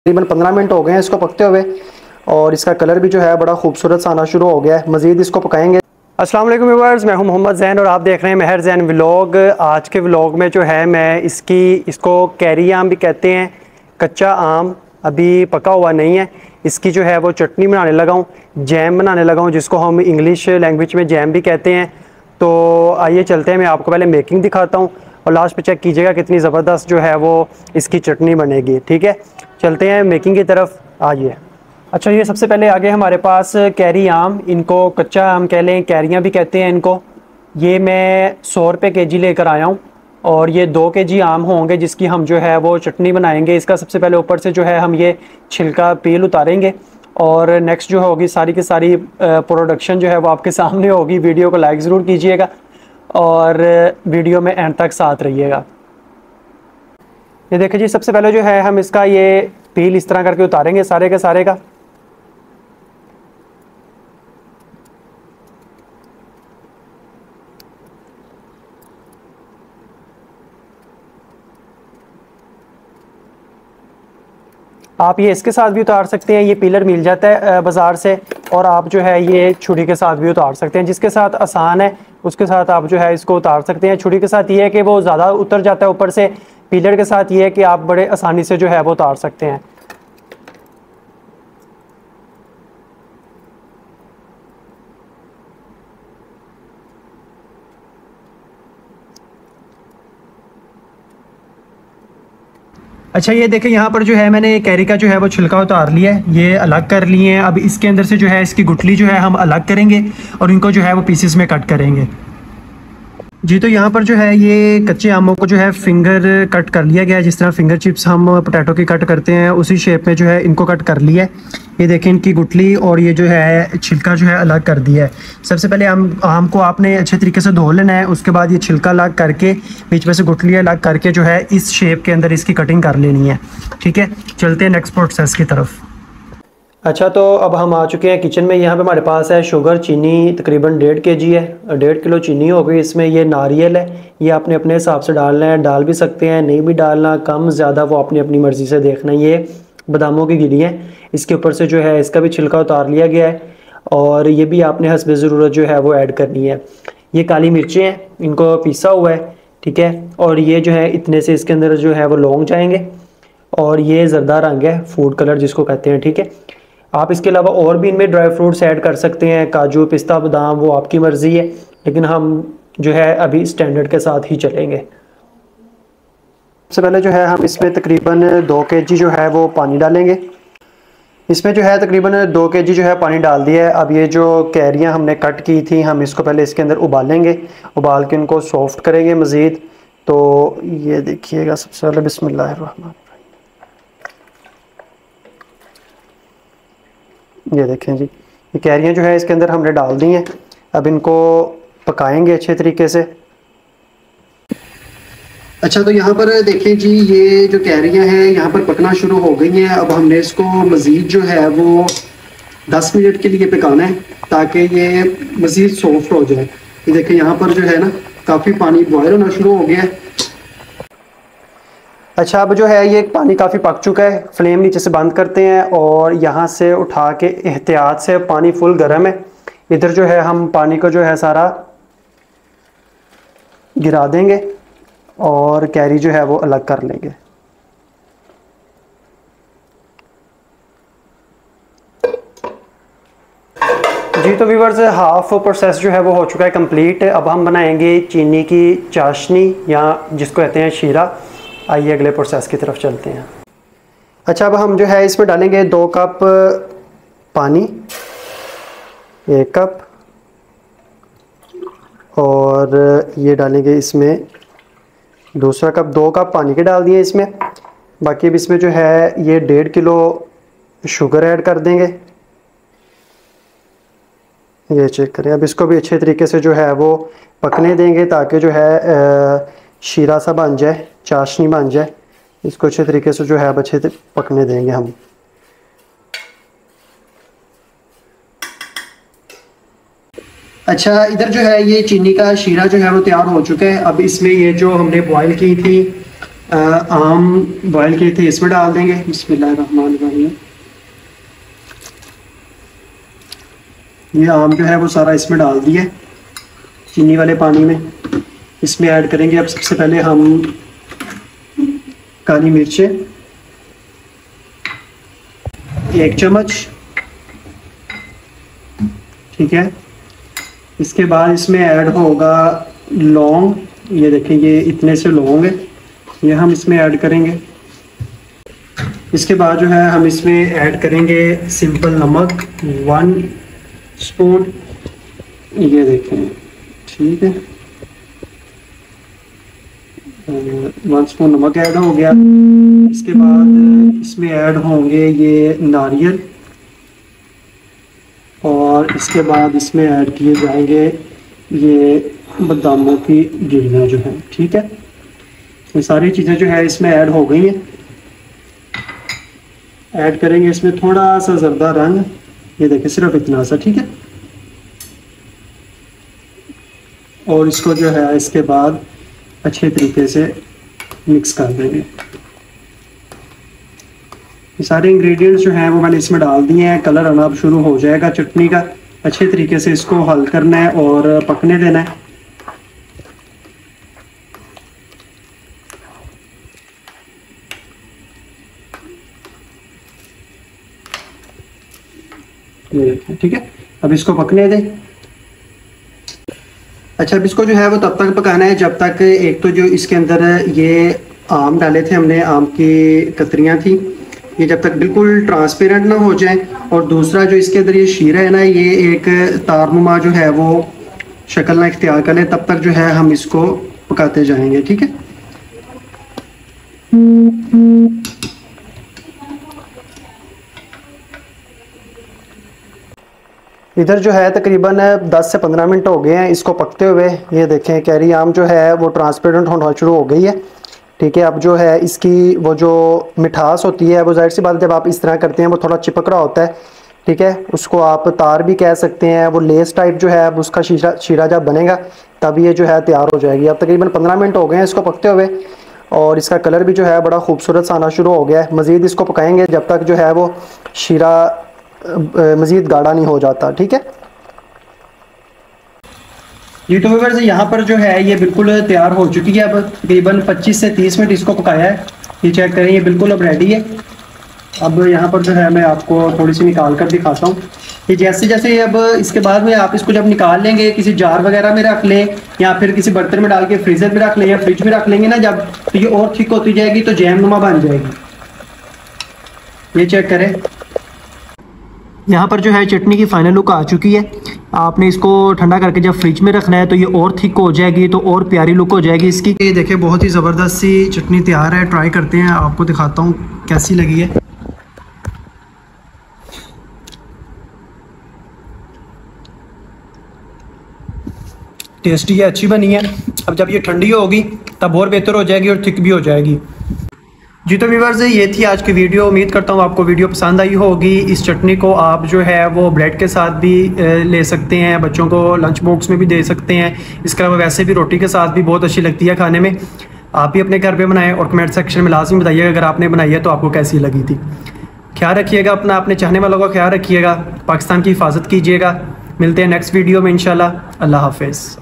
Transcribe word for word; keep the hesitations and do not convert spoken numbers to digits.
तकरीबन पंद्रह मिनट हो गए हैं इसको पकते हुए और इसका कलर भी जो है बड़ा खूबसूरत सा आना शुरू हो गया है। मज़ीद इसको पकाएंगे। अस्सलाम वालेकुम व्यूअर्स, मैं हूं मोहम्मद ज़ैन और आप देख रहे हैं महर ज़ैन व्लॉग। आज के व्लॉग में जो है मैं इसकी इसको कैरी आम भी कहते हैं, कच्चा आम अभी पका हुआ नहीं है, इसकी जो है वो चटनी बनाने लगा हूँ, जैम बनाने लगा हूँ जिसको हम इंग्लिश लैंग्वेज में जैम भी कहते हैं। तो आइए चलते हैं, मैं आपको पहले मेकिंग दिखाता हूँ और लास्ट पे चेक कीजिएगा कितनी ज़बरदस्त जो है वो इसकी चटनी बनेगी। ठीक है, चलते हैं मेकिंग की तरफ, आइए। अच्छा, ये सबसे पहले आगे हमारे पास कैरी आम, इनको कच्चा आम कह लें, कैरियाँ भी कहते हैं इनको। ये मैं सौ रुपये के जी लेकर आया हूँ और ये दो के जी आम होंगे जिसकी हम जो है वो चटनी बनाएंगे। इसका सबसे पहले ऊपर से जो है हम ये छिलका पील उतारेंगे और नेक्स्ट जो होगी सारी की सारी प्रोडक्शन जो है वो आपके सामने होगी। वीडियो को लाइक ज़रूर कीजिएगा और वीडियो में एंड तक साथ रहिएगा। ये देखिए जी, सबसे पहले जो है हम इसका ये पील इस तरह करके उतारेंगे सारे के सारे का। आप ये इसके साथ भी उतार सकते हैं, ये पीलर मिल जाता है बाज़ार से, और आप जो है ये छुरी के साथ भी उतार सकते हैं। जिसके साथ आसान है उसके साथ आप जो है इसको उतार सकते हैं। छुरी के साथ ये है कि वो ज़्यादा उतर जाता है ऊपर से, पीलर के साथ ये है कि आप बड़े आसानी से जो है वो उतार सकते हैं। अच्छा, ये देखें यहाँ पर जो है मैंने कैरी का जो है वो छिलका उतार लिया है, ये अलग कर लिए हैं। अब इसके अंदर से जो है इसकी गुठली जो है हम अलग करेंगे और इनको जो है वो पीसेस में कट करेंगे जी। तो यहाँ पर जो है ये कच्चे आमों को जो है फिंगर कट कर लिया गया है, जिस तरह फिंगर चिप्स हम पोटैटो की कट करते हैं उसी शेप में जो है इनको कट कर लिया है। ये देखें इनकी गुठली और ये जो है छिलका जो है अलग कर दिया है। सबसे पहले आम आम को आपने अच्छे तरीके से धो लेना है, उसके बाद ये छिलका अलग करके बीच में से गुठली अलग करके जो है इस शेप के अंदर इसकी कटिंग कर लेनी है। ठीक है, चलते हैं नेक्स्ट प्रोसेस की तरफ। अच्छा, तो अब हम आ चुके हैं किचन में। यहाँ पे हमारे पास है शुगर, चीनी तकरीबन डेढ़ के जी है, डेढ़ किलो चीनी हो गई इसमें। ये नारियल है, ये आपने अपने हिसाब से डालना है, डाल भी सकते हैं, नहीं भी डालना, कम ज़्यादा वो अपनी अपनी मर्ज़ी से देखना। ये बादामों की गिरी है, इसके ऊपर से जो है इसका भी छिलका उतार लिया गया है और ये भी आपने हस्बे ज़रूरत जो है वो ऐड करनी है। ये काली मिर्चें हैं, इनको पीसा हुआ है। ठीक है, और ये जो है इतने से इसके अंदर जो है वो लौंग जाएंगे और ये जरदा रंग है, फूड कलर जिसको कहते हैं। ठीक है, आप इसके अलावा और भी इनमें ड्राई फ्रूट्स ऐड कर सकते हैं, काजू, पिस्ता, बादाम, वो आपकी मर्ज़ी है, लेकिन हम जो है अभी स्टैंडर्ड के साथ ही चलेंगे। सबसे पहले जो है हम इसमें तकरीबन दो के जी जो है वो पानी डालेंगे। इसमें जो है तकरीबन दो के जी जो है पानी डाल दिया है। अब ये जो कैरियाँ हमने कट की थी हम इसको पहले इसके अंदर उबालेंगे, उबाल के इनको सॉफ्ट करेंगे मज़ीद। तो ये देखिएगा, सबसे पहले बिस्मिल्लाहिर्रहमान, ये देखें जी, ये कैरियाँ जो है इसके अंदर हमने डाल दी हैं। अब इनको पकाएंगे अच्छे तरीके से। अच्छा, तो यहाँ पर देखें जी, ये जो कैरियाँ हैं यहाँ पर पकना शुरू हो गई हैं। अब हमने इसको मज़ीद जो है वो दस मिनट के लिए पकाना है ताकि ये मज़ीद सॉफ्ट हो जाए। ये देखें यहाँ पर जो है ना काफ़ी पानी बॉयल होना शुरू हो गया है। अच्छा, अब जो है ये पानी काफ़ी पक चुका है। फ्लेम नीचे से बंद करते हैं और यहाँ से उठा के एहतियात से, पानी फुल गर्म है, इधर जो है हम पानी को जो है सारा गिरा देंगे और कैरी जो है वो अलग कर लेंगे। जी, तो व्यूअर्स हाफ प्रोसेस जो है वो हो चुका है कंप्लीट। अब हम बनाएंगे चीनी की चाशनी या जिसको कहते हैं शीरा। आइए अगले प्रोसेस की तरफ चलते हैं। अच्छा, अब हम जो है इसमें डालेंगे दो कप पानी, एक कप, और ये डालेंगे इसमें दूसरा कप। दो कप पानी के डाल दिए इसमें। बाकी अब इसमें जो है ये डेढ़ किलो शुगर ऐड कर देंगे। ये चेक करें। अब इसको भी अच्छे तरीके से जो है वो पकने देंगे ताकि जो है शीरा सा बन जाए, चाशनी बन जाए। इसको अच्छे तरीके से जो है अब अच्छे से पकने देंगे हम। अच्छा, इधर जो है ये चीनी का शीरा जो है वो तैयार हो चुका है। अब इसमें ये जो हमने बॉईल की थी आम बॉयल किए थे इसमें डाल देंगे। बिस्मिल्लाहिर्रहमानिर्रहीम। ये आम जो है वो सारा इसमें डाल दिया चीनी वाले पानी में। इसमें ऐड करेंगे अब सबसे पहले हम काली मिर्चें एक चम्मच, ठीक है। इसके बाद इसमें ऐड होगा लौंग, ये देखें ये इतने से लौंग है, ये हम इसमें ऐड करेंगे। इसके बाद जो है हम इसमें ऐड करेंगे सिंपल नमक वन स्पून, ये देखें, ठीक है, वन स्पून नमक ऐड हो गया। इसके बाद इसमें ऐड होंगे ये नारियल, और इसके बाद इसमें ऐड किए जाएंगे ये बादामों की गिरियाँ जो है, ठीक है। ये सारी चीज़ें जो है इसमें ऐड हो गई हैं। ऐड करेंगे इसमें थोड़ा सा ज़र्दा रंग, ये देखिए सिर्फ इतना सा, ठीक है। और इसको जो है इसके बाद अच्छे तरीके से मिक्स कर देंगे। ये सारे इंग्रेडिएंट्स जो हैं वो मैंने इसमें डाल दिए हैं। कलर आना अब शुरू हो जाएगा चटनी का। अच्छे तरीके से इसको हल करना है और पकने देना है। ठीक है, अब इसको पकने दें। अच्छा, अब इसको जो है वो तब तक पकाना है जब तक, एक तो जो इसके अंदर ये आम डाले थे हमने, आम की कतरियाँ थी, ये जब तक बिल्कुल ट्रांसपेरेंट ना हो जाए, और दूसरा जो इसके अंदर ये शीरा है ना, ये एक तारनुमा जो है वो शक्ल ना इख्तियार कर ले, तब तक जो है हम इसको पकाते जाएंगे, ठीक है। इधर जो है तकरीबन दस से पंद्रह मिनट हो गए हैं इसको पकते हुए। ये देखें कैरी आम जो है वो ट्रांसपेरेंट होना शुरू हो गई है, ठीक है। अब जो है इसकी वो जो मिठास होती है वो जाहिर सी बात जब आप इस तरह करते हैं वो थोड़ा चिपक रहा होता है, ठीक है। उसको आप तार भी कह सकते हैं। वो लेस टाइप जो है अब उसका शीरा शीरा जब बनेगा तब ये जो है तैयार हो जाएगी। अब तकरीबन पंद्रह मिनट हो गए हैं इसको पकते हुए, और इसका कलर भी जो है बड़ा खूबसूरत सा आना शुरू हो गया है। मज़ीद इसको पकाएंगे जब तक जो है वो शीरा मज़ीद गाढ़ा नहीं हो जाता, ठीक है। ये तो व्यूअर्स यहाँ पर जो है ये बिल्कुल तैयार हो चुकी है। अब तकरीबन पच्चीस से तीस मिनट इसको पकाया है। ये चेक करें, ये बिल्कुल अब रेडी है। अब यहाँ पर जो है मैं आपको थोड़ी सी निकाल कर दिखाता हूँ। ये जैसे जैसे अब इसके बाद में आप इसको जब निकाल लेंगे, किसी जार वगैरह में रख लें या फिर किसी बर्तन में डाल के फ्रीजर में रख लें या फ्रिज में रख लेंगे ना जब, तो ये और थिक होती जाएगी, तो जैम नुमा बन जाएगी। ये चेक करें, यहाँ पर जो है चटनी की फाइनल लुक आ चुकी है। आपने इसको ठंडा करके जब फ्रिज में रखना है तो ये और थिक हो जाएगी, तो और प्यारी लुक हो जाएगी इसकी। ये देखिए बहुत ही ज़बरदस्त सी चटनी तैयार है। ट्राई करते हैं, आपको दिखाता हूँ कैसी लगी है। टेस्टी है, अच्छी बनी है। अब जब ये ठंडी होगी तब और बेहतर हो जाएगी और थिक भी हो जाएगी। जी तो व्यूअर्स ये थी आज की वीडियो। उम्मीद करता हूँ आपको वीडियो पसंद आई होगी। इस चटनी को आप जो है वो ब्रेड के साथ भी ले सकते हैं, बच्चों को लंच बॉक्स में भी दे सकते हैं। इसके अलावा वैसे भी रोटी के साथ भी बहुत अच्छी लगती है खाने में। आप भी अपने घर पे बनाएं और कमेंट सेक्शन में लाजमी बताइएगा अगर आपने बनाई है तो आपको कैसी लगी थी। ख्याल रखिएगा अपना, अपने चाहने वालों का ख्याल रखिएगा, पाकिस्तान की हिफाजत कीजिएगा। मिलते हैं नेक्स्ट वीडियो में इंशाल्लाह। अल्लाह हाफिज़।